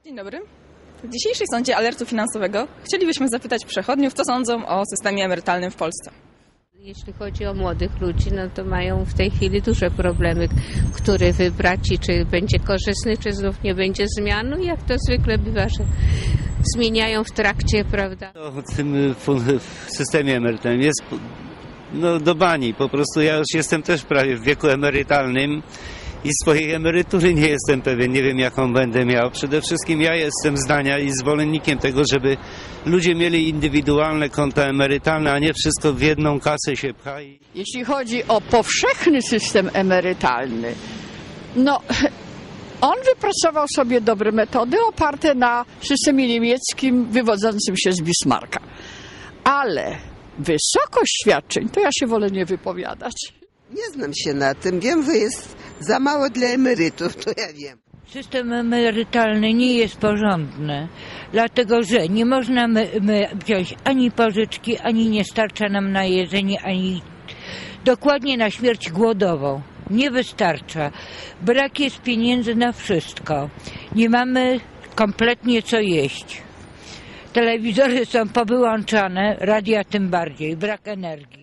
Dzień dobry. W dzisiejszej sądzie alertu finansowego chcielibyśmy zapytać przechodniów, co sądzą o systemie emerytalnym w Polsce. Jeśli chodzi o młodych ludzi, no to mają w tej chwili duże problemy, który wybrać i czy będzie korzystny, czy znów nie będzie zmian. No jak to zwykle bywa, że zmieniają w trakcie, prawda? W tym systemie emerytalnym jest do bani. Po prostu ja już jestem też prawie w wieku emerytalnym i swojej emerytury nie jestem pewien, nie wiem jaką będę miał. Przede wszystkim ja jestem zdania i zwolennikiem tego, żeby ludzie mieli indywidualne konta emerytalne, a nie wszystko w jedną kasę się pcha. Jeśli chodzi o powszechny system emerytalny, no on wypracował sobie dobre metody oparte na systemie niemieckim wywodzącym się z Bismarcka. Ale wysokość świadczeń to ja się wolę nie wypowiadać. Nie znam się na tym. Wiem, że jest za mało dla emerytów, to ja wiem. System emerytalny nie jest porządny, dlatego że nie można wziąć ani pożyczki, ani nie starcza nam na jedzenie, ani dokładnie na śmierć głodową. Nie wystarcza. Brak jest pieniędzy na wszystko. Nie mamy kompletnie co jeść. Telewizory są powyłączane, radia tym bardziej, brak energii.